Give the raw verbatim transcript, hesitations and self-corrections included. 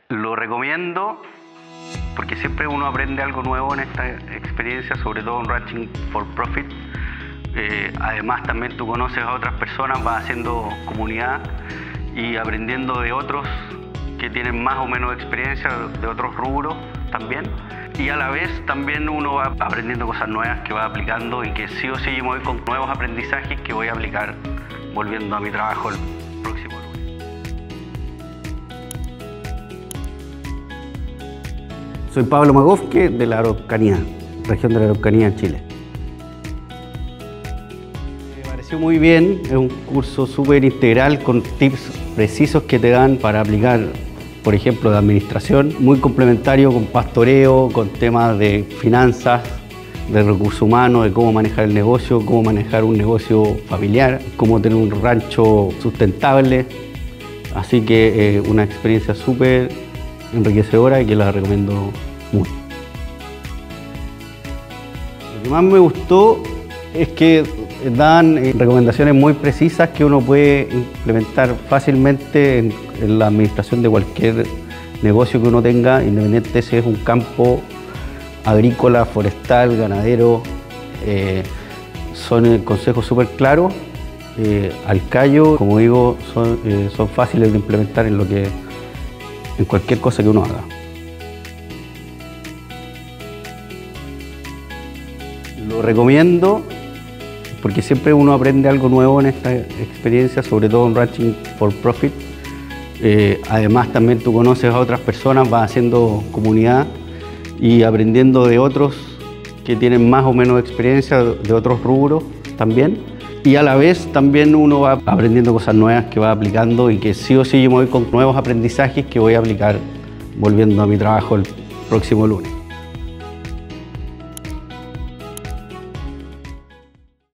Lo recomiendo porque siempre uno aprende algo nuevo en esta experiencia, sobre todo en Ranching for Profit. Eh, además también tú conoces a otras personas, vas haciendo comunidad y aprendiendo de otros que tienen más o menos experiencia, de otros rubros también. Y a la vez también uno va aprendiendo cosas nuevas que va aplicando y que sí o sí yo me voy con nuevos aprendizajes que voy a aplicar volviendo a mi trabajo el próximo lunes. Soy Pablo Magofque, de la Araucanía, región de la Araucanía, Chile. Me pareció muy bien, es un curso súper integral con tips precisos que te dan para aplicar, por ejemplo, de administración, muy complementario con pastoreo, con temas de finanzas, de recursos humanos, de cómo manejar el negocio, cómo manejar un negocio familiar, cómo tener un rancho sustentable. Así que eh, una experiencia súper enriquecedora y que la recomiendo mucho. Lo que más me gustó es que dan eh, recomendaciones muy precisas que uno puede implementar fácilmente en, en la administración de cualquier negocio que uno tenga, independiente si es un campo agrícola, forestal, ganadero. Eh, son eh, consejos súper claros, eh, al callo, como digo, son, eh, son fáciles de implementar en, lo que, en cualquier cosa que uno haga. Lo recomiendo porque siempre uno aprende algo nuevo en esta experiencia, sobre todo en Ranching for Profit. Eh, además también tú conoces a otras personas, vas haciendo comunidad y aprendiendo de otros que tienen más o menos experiencia, de otros rubros también. Y a la vez también uno va aprendiendo cosas nuevas que va aplicando y que sí o sí yo me voy con nuevos aprendizajes que voy a aplicar volviendo a mi trabajo el próximo lunes.